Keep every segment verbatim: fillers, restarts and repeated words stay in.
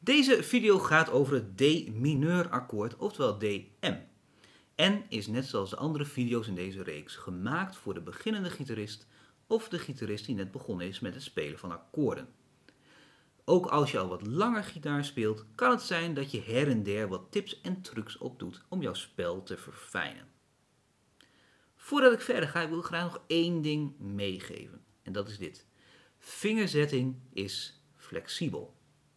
Deze video gaat over het D-mineur akkoord, oftewel D M. En is net zoals de andere video's in deze reeks gemaakt voor de beginnende gitarist of de gitarist die net begonnen is met het spelen van akkoorden. Ook als je al wat langer gitaar speelt, kan het zijn dat je her en der wat tips en trucs opdoet om jouw spel te verfijnen. Voordat ik verder ga, wil ik graag nog één ding meegeven. En dat is dit. Vingerzetting is flexibel.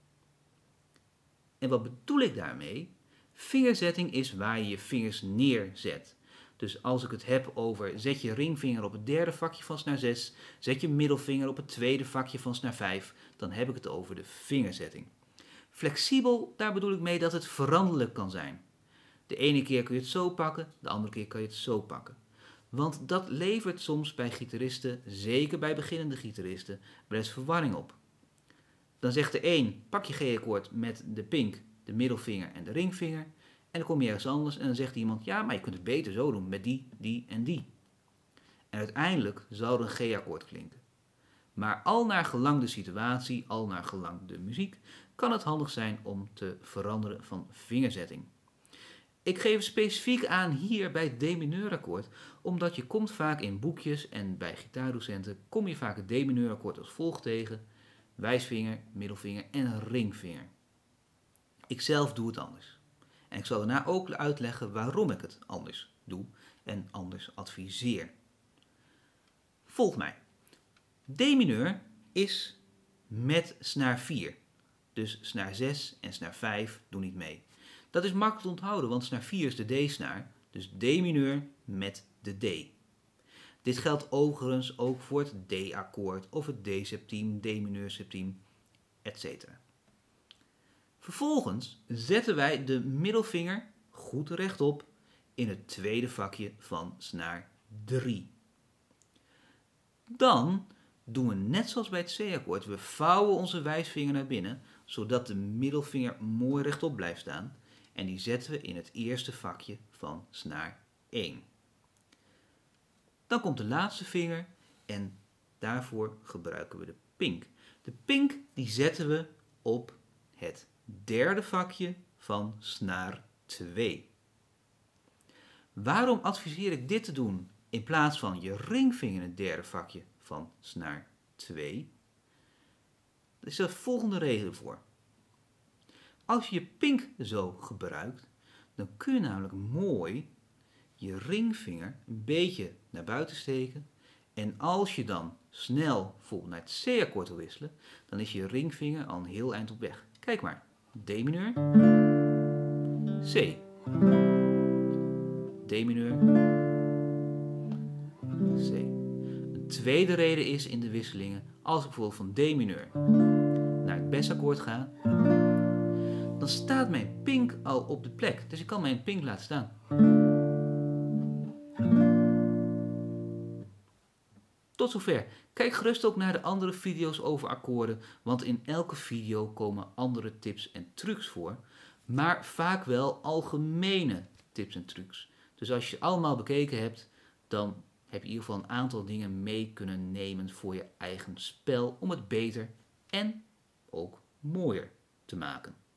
En wat bedoel ik daarmee? Vingerzetting is waar je je vingers neerzet. Dus als ik het heb over zet je ringvinger op het derde vakje van snaar zes, zet je middelvinger op het tweede vakje van snaar vijf, dan heb ik het over de vingerzetting. Flexibel, daar bedoel ik mee dat het veranderlijk kan zijn. De ene keer kun je het zo pakken, de andere keer kan je het zo pakken. Want dat levert soms bij gitaristen, zeker bij beginnende gitaristen, wel eens verwarring op. Dan zegt de een, pak je G-akkoord met de pink, de middelvinger en de ringvinger. En dan kom je ergens anders en dan zegt iemand, ja, maar je kunt het beter zo doen met die, die en die. En uiteindelijk zal er een G-akkoord klinken. Maar al naar gelang de situatie, al naar gelang de muziek, kan het handig zijn om te veranderen van vingerzetting. Ik geef specifiek aan hier bij het D-mineur akkoord, omdat je komt vaak in boekjes en bij gitaardocenten kom je vaak het D-mineur akkoord als volgt tegen. Wijsvinger, middelvinger en ringvinger. Ik zelf doe het anders. En ik zal daarna ook uitleggen waarom ik het anders doe en anders adviseer. Volg mij. D-mineur is met snaar vier. Dus snaar zes en snaar vijf doen niet mee. Dat is makkelijk te onthouden, want snaar vier is de D-snaar. Dus D-mineur met de D. Dit geldt overigens ook voor het D-akkoord of het D-septiem, D-mineur septiem, et cetera. Vervolgens zetten wij de middelvinger goed rechtop in het tweede vakje van snaar drie. Dan doen we net zoals bij het C-akkoord. We vouwen onze wijsvinger naar binnen, zodat de middelvinger mooi rechtop blijft staan. En die zetten we in het eerste vakje van snaar één. Dan komt de laatste vinger en daarvoor gebruiken we de pink. De pink die zetten we op het derde vakje van snaar twee. Waarom adviseer ik dit te doen in plaats van je ringvinger in het derde vakje van snaar twee? Er is de volgende reden voor. Als je je pink zo gebruikt, dan kun je namelijk mooi je ringvinger een beetje naar buiten steken. En als je dan snel bijvoorbeeld naar het C-akkoord wil wisselen, dan is je ringvinger al een heel eind op weg. Kijk maar. D-mineur, C, D-mineur, C. Een tweede reden is in de wisselingen, als ik bijvoorbeeld van D-mineur naar het Bes-akkoord ga, dan staat mijn pink al op de plek. Dus ik kan mijn pink laten staan. Tot zover. Kijk gerust ook naar de andere video's over akkoorden, want in elke video komen andere tips en trucs voor, maar vaak wel algemene tips en trucs. Dus als je allemaal bekeken hebt, dan heb je in ieder geval een aantal dingen mee kunnen nemen voor je eigen spel om het beter en ook mooier te maken.